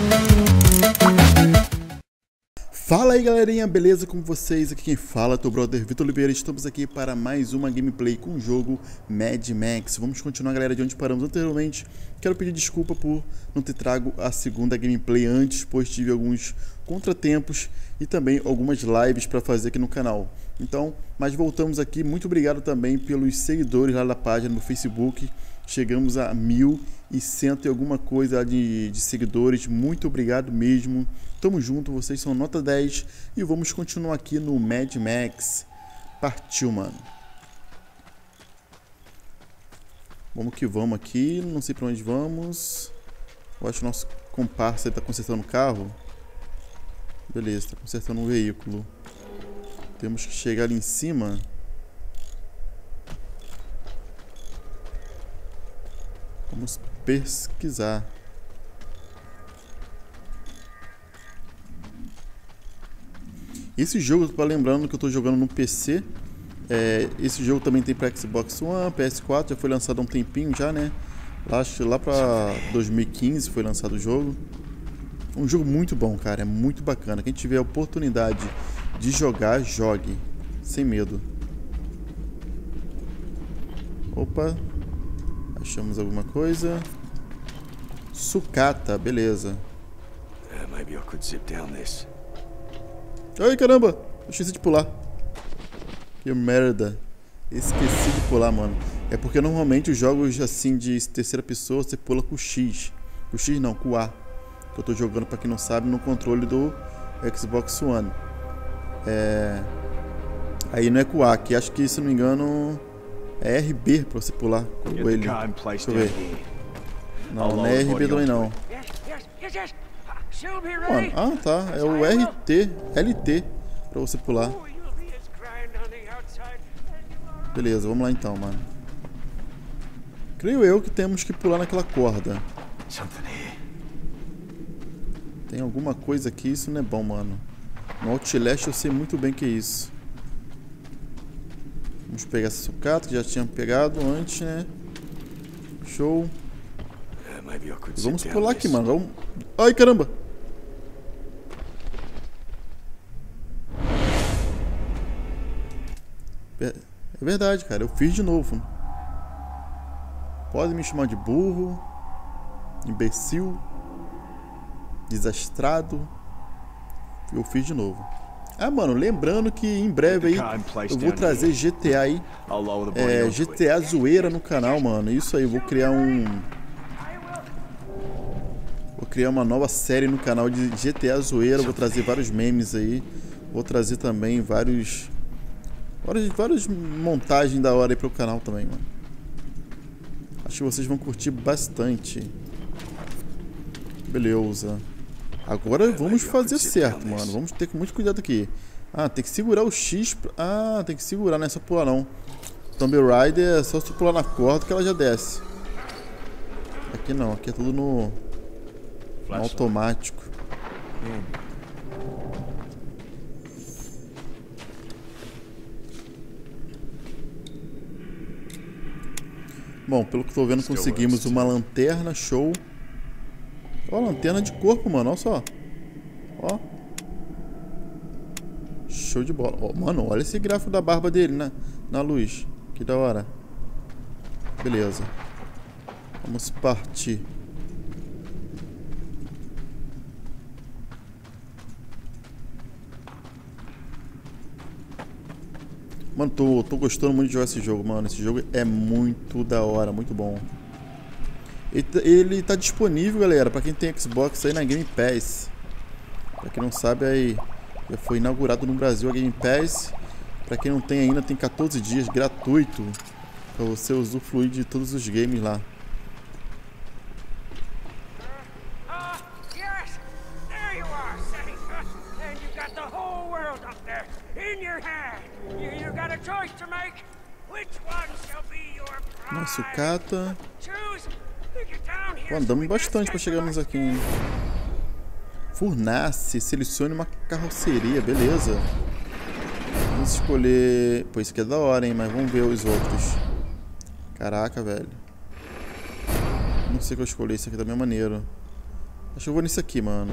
Fala aí galerinha, beleza com vocês? Aqui quem fala é o brother Vitor Oliveira. Estamos aqui para mais uma gameplay com o jogo Mad Max. Vamos continuar, galera, de onde paramos anteriormente. Quero pedir desculpa por não ter trago a segunda gameplay antes, pois tive alguns contratempos e também algumas lives para fazer aqui no canal. Então, mas voltamos aqui. Muito obrigado também pelos seguidores lá da página no Facebook. Chegamos a 1.100 e alguma coisa de seguidores. Muito obrigado mesmo. Tamo junto, vocês são nota 10. E vamos continuar aqui no Mad Max. Partiu, mano. Vamos que vamos aqui. Não sei pra onde vamos. Eu acho que o nosso comparsa tá consertando o carro. Beleza, tá consertando um veículo. Temos que chegar ali em cima. Vamos pesquisar. Esse jogo, para lembrando que eu estou jogando no PC. Esse jogo também tem para Xbox One, PS4, já foi lançado há um tempinho já, né? Acho que lá para 2015 foi lançado o jogo. Um jogo muito bom, cara, é muito bacana. Quem tiver a oportunidade de jogar, jogue, sem medo. Opa, achamos alguma coisa. Sucata, beleza. Ai, caramba! Esqueci de pular. Que merda. Esqueci de pular, mano. É porque normalmente os jogos assim de terceira pessoa você pula com o X. Com o X não, com o A. Que eu tô jogando, pra quem não sabe, no controle do Xbox One. Aí não é com o A, que acho que, se não me engano, é RB pra você pular com ele. Deixa eu ver. Não, não é RB também não. Mano, tá. É o LT pra você pular. Beleza, vamos lá então, mano. Creio eu que temos que pular naquela corda. Tem alguma coisa aqui, isso não é bom, mano. No Outlast eu sei muito bem que é isso. Vamos pegar essa sucata que já tinha pegado antes, né? Show. Vamos pular aqui, mano. Vamos... Ai, caramba! É verdade, cara. Eu fiz de novo. Pode me chamar de burro, imbecil, desastrado. Eu fiz de novo. Ah, mano, lembrando que em breve aí eu vou trazer GTA aí. GTA zoeira no canal, mano. Isso aí, eu vou criar uma nova série no canal de GTA zoeira. Vou trazer vários memes aí. Vou trazer também várias montagens da hora aí pro canal também, mano. Acho que vocês vão curtir bastante. Beleza. Agora vamos fazer certo, mano. Vamos ter muito cuidado aqui. Ah, tem que segurar o X. Ah, tem que segurar, não é só pular não. Tomb Raider é só se pular na corda que ela já desce. Aqui não, aqui é tudo no automático. Bom, pelo que eu tô vendo, conseguimos uma lanterna, show. Ó, lanterna de corpo, mano, olha só. Ó. Show de bola. Ó, mano, olha esse gráfico da barba dele na luz. Que da hora. Beleza. Vamos partir. Mano, tô gostando muito de jogar esse jogo, mano. Esse jogo é muito da hora, muito bom. Ele tá disponível, galera, pra quem tem Xbox aí na Game Pass. Pra quem não sabe, aí já foi inaugurado no Brasil a Game Pass. Pra quem não tem ainda, tem 14 dias gratuito pra você usufruir de todos os games lá. Uma sucata. Pô, andamos bastante pra chegarmos aqui, hein? Furnace, selecione uma carroceria, beleza. Vamos escolher... Pô, isso aqui é da hora, hein? Mas vamos ver os outros. Caraca, velho. Não sei o que eu escolhi, isso aqui também é maneiro. Acho que eu vou nesse aqui, mano.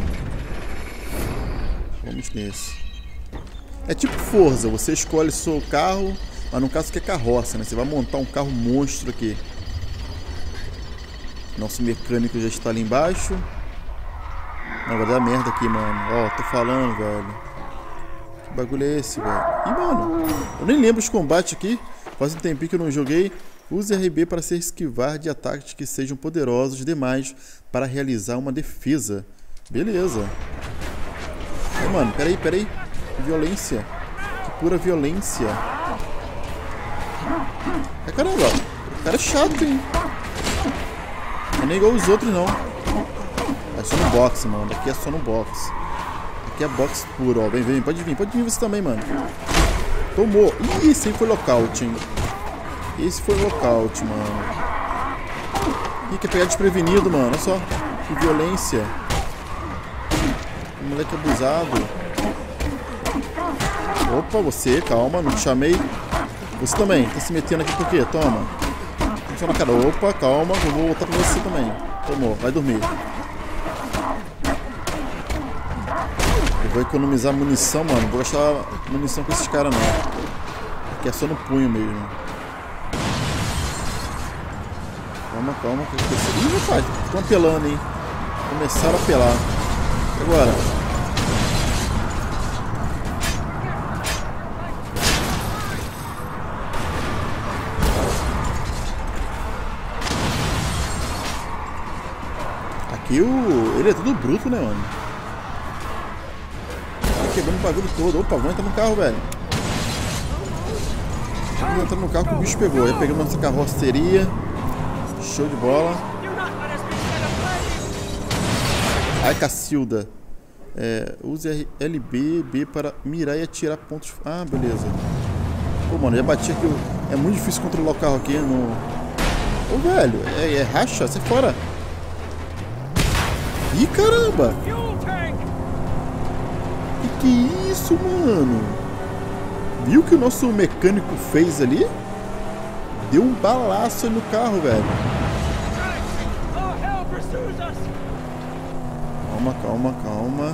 Vamos nesse. É tipo Forza, você escolhe seu carro, mas no caso que é carroça, né? Você vai montar um carro monstro aqui. Nosso mecânico já está ali embaixo. Não, vai dar merda aqui, mano. Ó, tô falando, velho. Que bagulho é esse, velho? Ih, mano, eu nem lembro os combates aqui. Faz um tempinho que eu não joguei. Use RB para se esquivar de ataques que sejam poderosos demais para realizar uma defesa. Beleza. Ai, mano, peraí. Que violência. Que pura violência. É, caramba, o cara é chato, hein? Não é nem igual os outros, não. É só no boxe, mano. Aqui é só no boxe. Aqui é boxe puro, ó. Vem. Pode vir você também, mano. Tomou. Ih, esse aí foi lockout, hein? Esse foi lockout, mano. Ih, quer pegar desprevenido, mano. Olha só. Que violência. Que moleque abusado. Opa, você, calma, não te chamei. Você também, tá se metendo aqui por quê? Toma. Só na cara. Opa, calma, eu vou voltar pra você também. Tomou, vai dormir. Eu vou economizar munição, mano. Não vou gastar munição com esses caras, não. Aqui é só no punho mesmo. Calma. Ih, rapaz, estão apelando, hein? Começaram a apelar. E agora? Aqui ele é tudo bruto, né, mano? Tá quebrando o bagulho todo. Opa, vamos entrar no carro, velho. Vamos entrar no carro que o bicho pegou. Aí pegamos nossa carroceria. Show de bola. Ai, Cacilda. Use LB para mirar e atirar pontos. Ah, beleza. Pô, mano, já bati aqui. É muito difícil controlar o carro aqui no... Ô, velho, é racha? Sai fora. Ih, caramba. Que é isso, mano? Viu o que o nosso mecânico fez ali? Deu um balaço aí no carro, velho. Calma.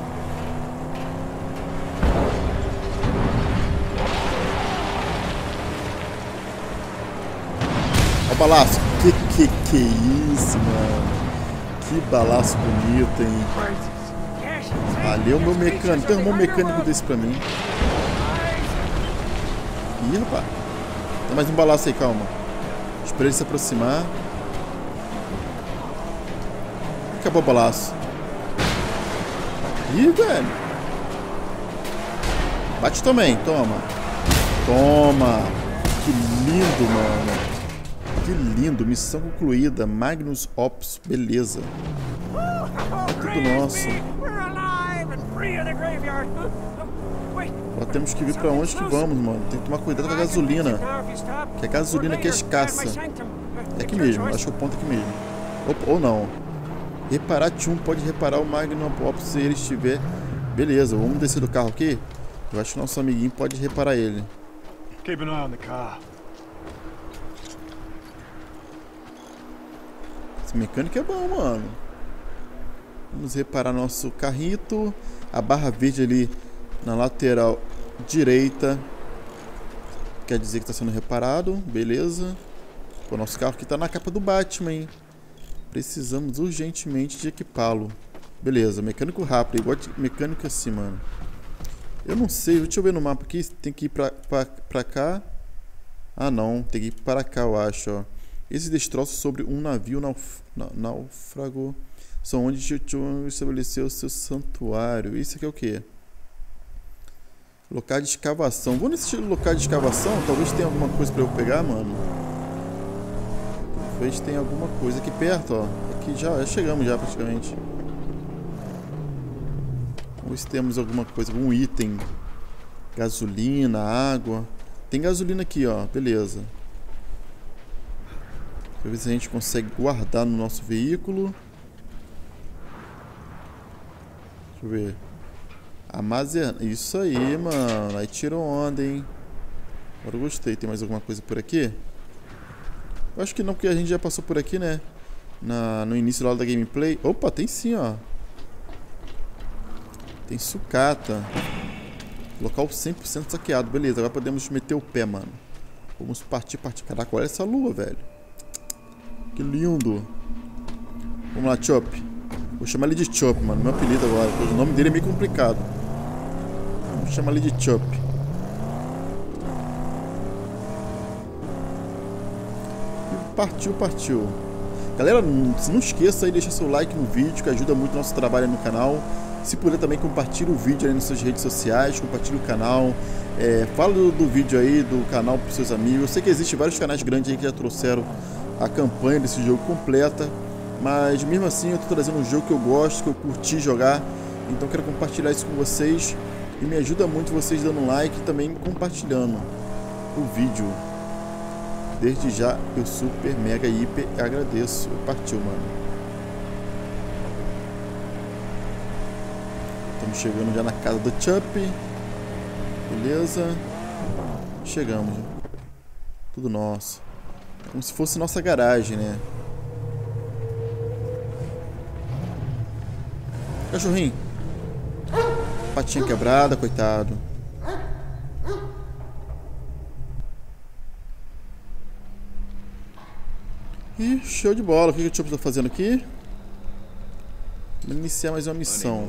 Olha o balaço. Que é isso, mano? Que balaço bonito, hein? Ali é o meu mecânico. Tem um mecânico desse pra mim. Ih, rapaz. Tem mais um balaço aí, calma. Espera ele se aproximar. Acabou o balaço. Ih, velho. Bate também, toma. Toma. Que lindo, mano. Que lindo. Missão concluída. Magnus Ops. Beleza. É tudo nosso. Agora temos que vir pra onde que vamos, mano. Tem que tomar cuidado com a gasolina. Que a gasolina aqui é escassa. É aqui mesmo. Acho que o ponto é aqui mesmo. Opa, ou não. Reparar T1 pode reparar o Magnum Ops se ele estiver... Beleza, vamos descer do carro aqui. Eu acho que nosso amiguinho pode reparar ele. Keep an eye on the car. Esse mecânico é bom, mano. Vamos reparar nosso carrito. A barra verde ali na lateral direita quer dizer que está sendo reparado. Beleza. O nosso carro aqui está na capa do Batman, hein? Precisamos urgentemente de equipá-lo. Beleza, mecânico rápido, igual de mecânico assim, mano. Eu não sei, deixa eu ver no mapa aqui. Tem que ir pra cá. Ah, não, tem que ir para cá, eu acho, ó. Esses destroços sobre um navio náufrago são onde Tio estabeleceu o seu santuário. Isso aqui é o quê? Local de escavação. Vou nesse local de escavação? Talvez tenha alguma coisa pra eu pegar, mano. Talvez tenha alguma coisa aqui perto, ó. Aqui já chegamos já praticamente. Vamos ver se temos alguma coisa, algum item. Gasolina, água. Tem gasolina aqui, ó. Beleza. Deixa eu ver se a gente consegue guardar no nosso veículo. Deixa eu ver. Armazenar. Isso aí, mano. Aí tirou onda, hein. Agora eu gostei. Tem mais alguma coisa por aqui? Eu acho que não, porque a gente já passou por aqui, né? no início lá da gameplay. Opa, tem sim, ó. Tem sucata. Local 100% saqueado. Beleza, agora podemos meter o pé, mano. Vamos partir. Caraca, olha essa lua, velho. Que lindo. Vamos lá, Chop. Vou chamar ele de Chop, mano. Meu apelido agora. Porque o nome dele é meio complicado. Vamos chamar ele de Chop. Partiu. Galera, não esqueça aí, deixa seu like no vídeo, que ajuda muito o nosso trabalho aí no canal. Se puder também, compartilhe o vídeo aí nas suas redes sociais, compartilhe o canal. Fala do vídeo aí, do canal para seus amigos. Eu sei que existem vários canais grandes aí que já trouxeram a campanha desse jogo completa. Mas mesmo assim eu tô trazendo um jogo que eu gosto, que eu curti jogar. Então quero compartilhar isso com vocês. E me ajuda muito vocês dando um like e também compartilhando o vídeo. Desde já eu super, mega, hiper agradeço. Partiu, mano. Estamos chegando já na casa do Chup. Beleza. Chegamos. Tudo nosso. Como se fosse nossa garagem, né? Cachorrinho. Patinha quebrada, coitado. Ih, show de bola. O que o Chop tá fazendo aqui? Vamos iniciar mais uma missão.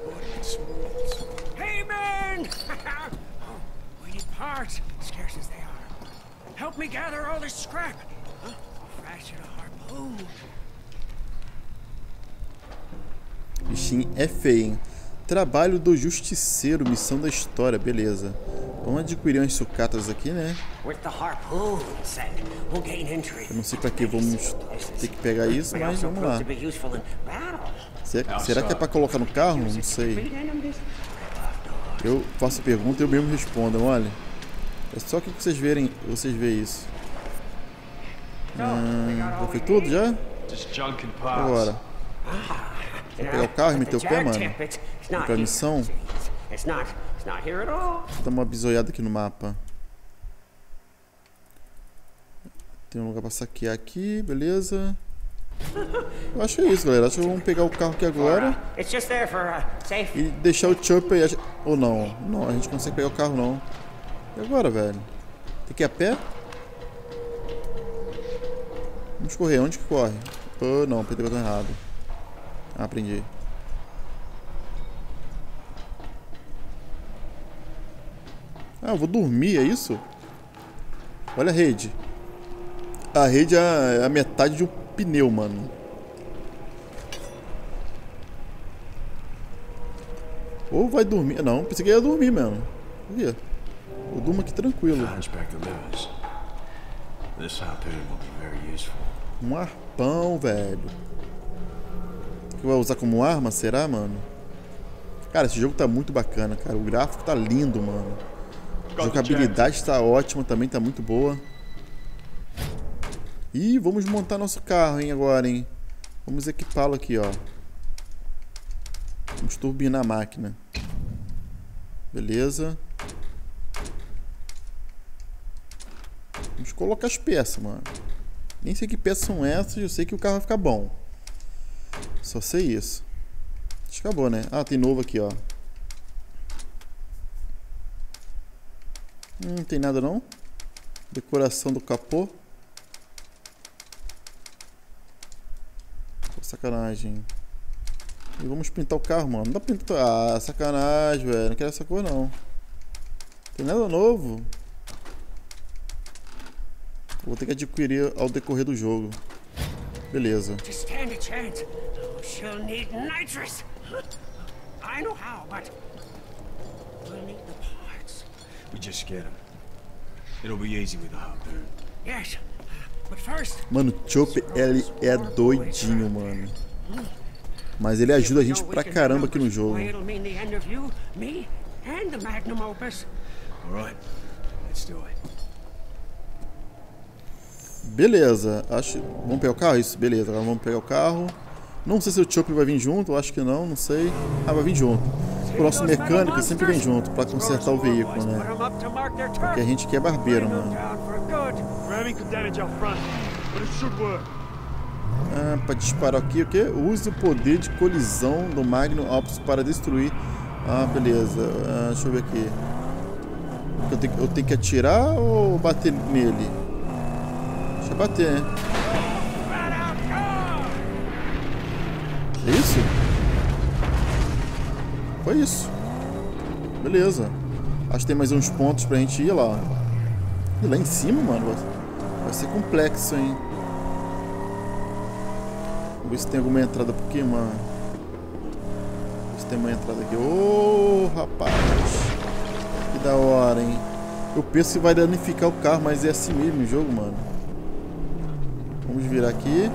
Hey man! We need parts, scarce as they are. Help me gather all this scrap. I'll fashion a harpoon. Bichinho é feio, hein? Trabalho do Justiceiro, missão da história, beleza. Vamos adquirir umas sucatas aqui, né? Eu não sei pra que vamos ter que pegar isso, mas vamos lá. Será que é pra colocar no carro? Não sei. Eu faço a pergunta e eu mesmo respondo, olha. É só que vocês veem isso. Já foi tudo, já? Agora. Vou pegar o carro e meter o pé, mano? Vou pra missão? Dá uma bisoiada aqui no mapa. Tem um lugar pra saquear aqui, beleza. Eu acho que é isso, galera. Acho que vamos pegar o carro aqui agora e deixar o Chopper aí. Ou não? Não, a gente não consegue pegar o carro, não. E agora, velho? Tem que ir a pé? Vamos correr. Onde que corre? Oh, não, apertei o botão errado. Ah, aprendi. Ah, eu vou dormir, é isso? Olha a rede. A rede é a metade de um pneu, mano. Ou vai dormir. Não, pensei que ia dormir mesmo. Por quê? Eu durmo aqui tranquilo. Um arpão, velho. Que vai usar como arma, será, mano? Cara, esse jogo tá muito bacana, cara. O gráfico tá lindo, mano. A jogabilidade tá ótima também, tá muito boa. Ih, vamos montar nosso carro, hein, agora, hein. Vamos equipá-lo aqui, ó. Vamos turbinar a máquina. Beleza. Vamos colocar as peças, mano. Nem sei que peças são essas, eu sei que o carro vai ficar bom. Só sei isso. Acho que acabou, né? Ah, tem novo aqui, ó. Não tem nada não. Decoração do capô. Pô, sacanagem. E vamos pintar o carro, mano. Não dá pra pintar. Ah, sacanagem, velho. Não quero essa cor, não. Tem nada novo. Vou ter que adquirir ao decorrer do jogo. Beleza. Mano, o Chopper, ele é doidinho, mano. Mas ele ajuda a gente pra caramba aqui no jogo. Beleza, acho. Vamos pegar o carro? Isso, beleza. Agora vamos pegar o carro. Não sei se o Chopper vai vir junto, eu acho que não, não sei. Ah, vai vir junto. O nosso mecânico sempre vem junto pra consertar o veículo, né? Porque a gente aqui é barbeiro, mano. Ah, pra disparar aqui, o quê? Use o poder de colisão do Magnum Opus para destruir. Ah, beleza. Ah, deixa eu ver aqui. Eu tenho que atirar ou bater nele? Deixa eu bater, né? É isso? Foi isso. Beleza. Acho que tem mais uns pontos pra gente ir lá. E lá em cima, mano, vai ser complexo, hein? Vamos ver se tem alguma entrada por aqui, mano. Vamos ver se tem uma entrada aqui. Ô, rapaz. Que da hora, hein? Eu penso que vai danificar o carro, mas é assim mesmo o jogo, mano. Vamos virar aqui.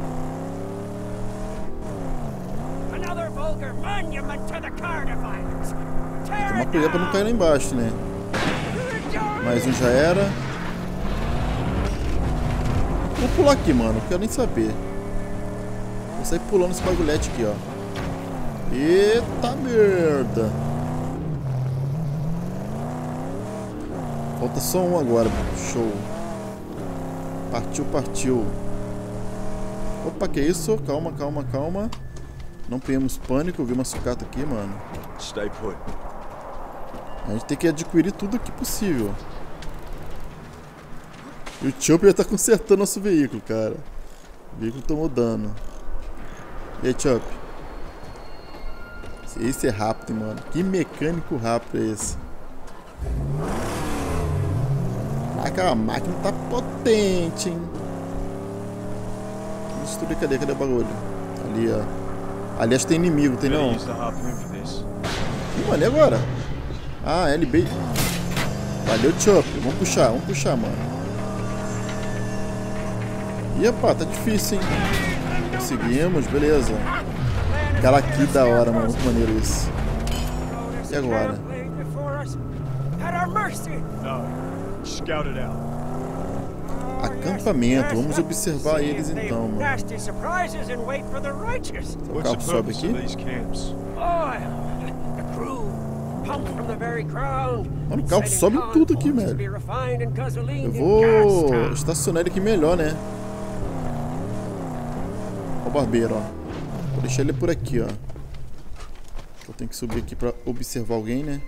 Tomar cuidado pra não cair lá embaixo, né? Mais um já era. Vou pular aqui, mano. Não quero nem saber. Vou sair pulando esse bagulhete aqui, ó. Eita merda. Falta só um agora. Show. Partiu, partiu. Opa, que isso? Calma, calma, calma. Não tenhamos pânico. Eu vi uma sucata aqui, mano. Stay put. A gente tem que adquirir tudo que possível. E o Chopper tá consertando nosso veículo, cara. O veículo tomou dano. E aí, Chopper? Esse é rápido, mano. Que mecânico rápido é esse? Caraca, a máquina tá potente, hein? Vamos destruir. Cadê? Cadê o bagulho? Ali, ó. Aliás, tem inimigo, tem não? Ih, mano, e agora? Ah, LB. Valeu, Chopper. Vamos puxar, mano. Ih, rapaz, tá difícil, hein? Conseguimos, beleza. Cara, que da hora, mano. Muito maneiro isso. E agora? Acampamento. Vamos observar eles então, mano. O carro sobe aqui. Mano, o carro sobe em tudo aqui, velho. Eu vou estacionar ele aqui melhor, né? Ó o barbeiro, ó. Vou deixar ele por aqui, ó. Eu tenho que subir aqui pra observar alguém, né?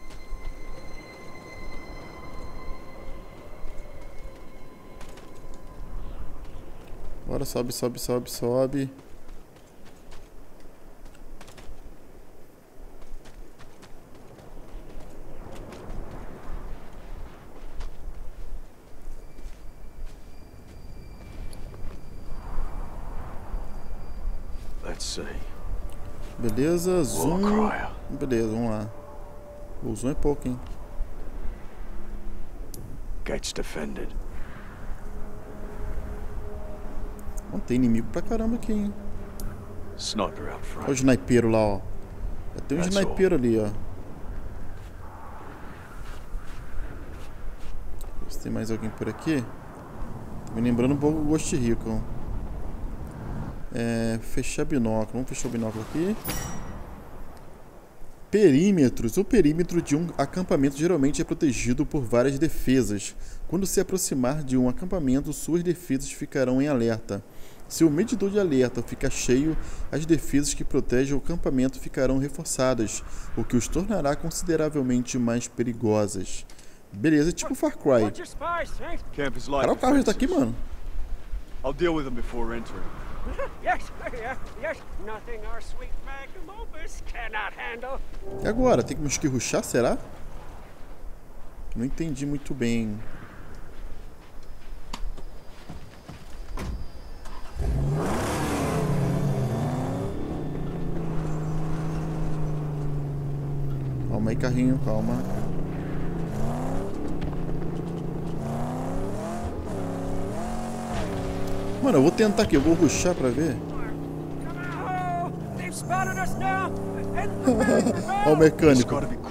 Bora, sobe, sobe, sobe, sobe. Beleza, zoom. Beleza, vamos lá. O zoom é pouco, hein? Gates defended. Não tem inimigo pra caramba aqui, hein? Sniper out front. Olha o snipeiro lá, ó. Já tem um snipeiro ali, ó. Ver se tem mais alguém por aqui. Tô me lembrando um pouco o Ghost Recon. Fechar binóculo. Vamos fechar o binóculo aqui. Perímetros. O perímetro de um acampamento geralmente é protegido por várias defesas. Quando se aproximar de um acampamento, suas defesas ficarão em alerta. Se o medidor de alerta ficar cheio, as defesas que protegem o acampamento ficarão reforçadas, o que os tornará consideravelmente mais perigosas. Beleza, tipo Far Cry. Cara, o carro já tá aqui, mano. I'll deal with them before entering. E agora? Temos que rushar, será? Não entendi muito bem. Calma aí, carrinho, calma. Mano, eu vou tentar aqui, eu vou rushar pra ver. Olha o mecânico.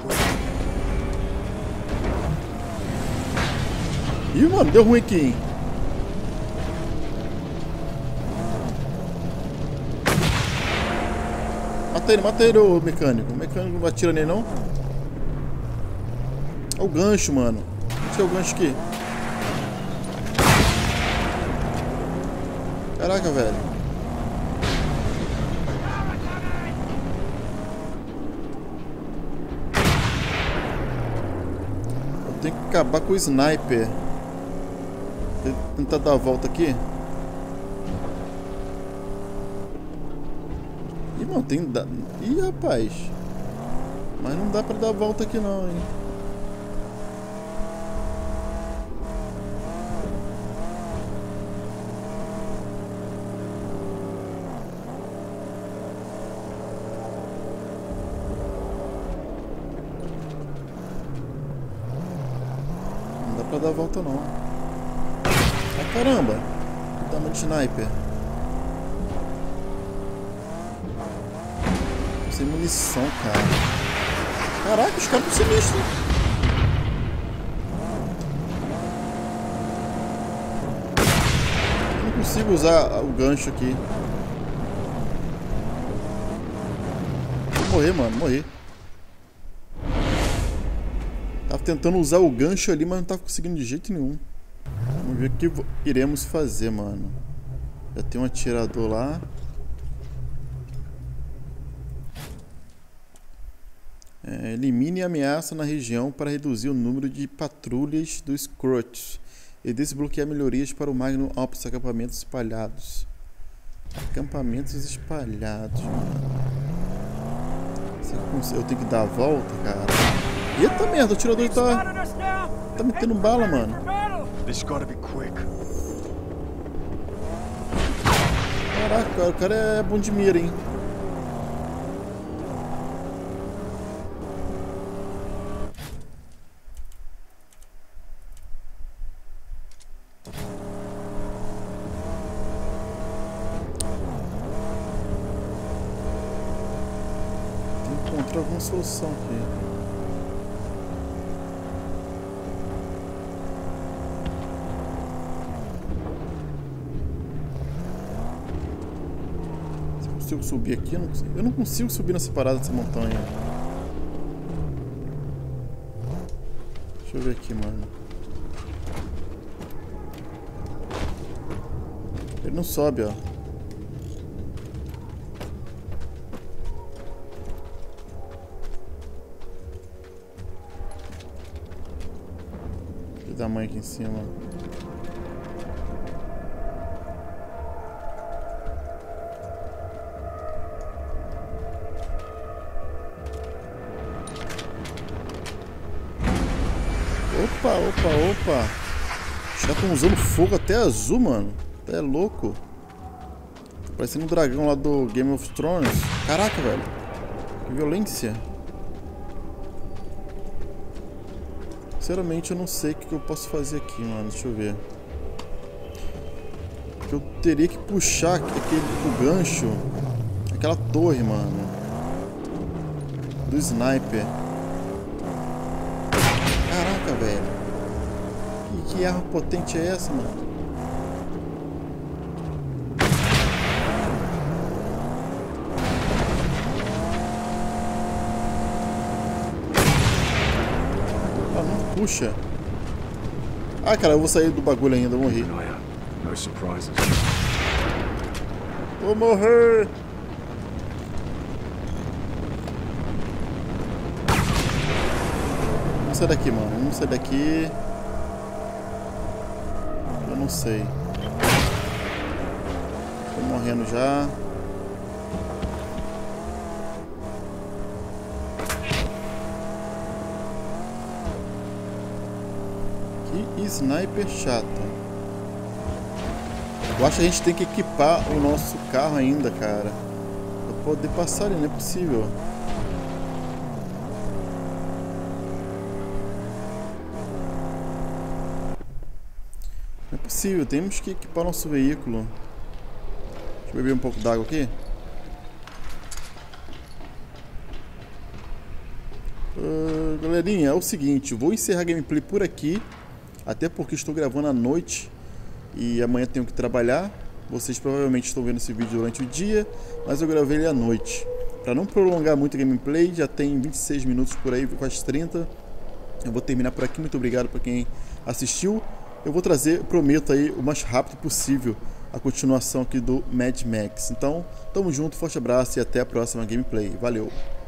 Ih, mano, deu ruim aqui, hein? Mata ele, ô mecânico. O mecânico não atira nele, não? Olha o gancho, mano. Onde é o gancho aqui? Caraca, velho. acabar com o sniper. Vou tentar dar a volta aqui. Ih, não, tem... Ih, rapaz. Mas não dá pra dar a volta aqui não, hein. Não dá pra dar a volta não. Ah, caramba. Que tamanho de sniper. Sem munição, cara. Caraca, os caras estão sinistros. Eu não consigo usar o gancho aqui. Vou morrer, mano. Morri. Tava tentando usar o gancho ali, mas não tava conseguindo de jeito nenhum. Vamos ver o que iremos fazer, mano. Já tem um atirador lá. Elimine a ameaça na região para reduzir o número de patrulhas dos Skrulls e desbloquear melhorias para o Magnum Opus acampamentos espalhados. Acampamentos espalhados, mano. Eu tenho que dar a volta, cara. Eita merda, o atirador tá metendo bala, mano. Caraca, o cara é bom de mira, hein. Encontrar alguma solução aqui. Se eu consigo subir aqui, eu não consigo subir nessa parada dessa montanha. Deixa eu ver aqui, mano. Ele não sobe, ó. Tamanho aqui em cima. Opa. Os caras estão usando fogo até azul, mano. Até louco. Tá parecendo um dragão lá do Game of Thrones. Caraca, velho. Que violência. Sinceramente, eu não sei o que eu posso fazer aqui, mano. Deixa eu ver. Eu teria que puxar o gancho. Aquela torre, mano. Do sniper. Caraca, velho. Que arma potente é essa, mano? Puxa. Ah, cara, eu vou sair do bagulho ainda, eu morri. Vou morrer. Vamos sair daqui, mano. Vamos sair daqui. Eu não sei. Tô morrendo já. Sniper chato. Eu acho que a gente tem que equipar o nosso carro ainda, cara, pra poder passar ali, não é possível. Não é possível, temos que equipar nosso veículo. Deixa eu beber um pouco d'água aqui. Galerinha, é o seguinte, eu vou encerrar a gameplay por aqui. Até porque estou gravando à noite e amanhã tenho que trabalhar. Vocês provavelmente estão vendo esse vídeo durante o dia, mas eu gravei ele à noite. Para não prolongar muito a gameplay, já tem 26 minutos por aí, quase 30. Eu vou terminar por aqui, muito obrigado para quem assistiu. Eu vou trazer, prometo aí, o mais rápido possível a continuação aqui do Mad Max. Então, tamo junto, forte abraço e até a próxima gameplay. Valeu!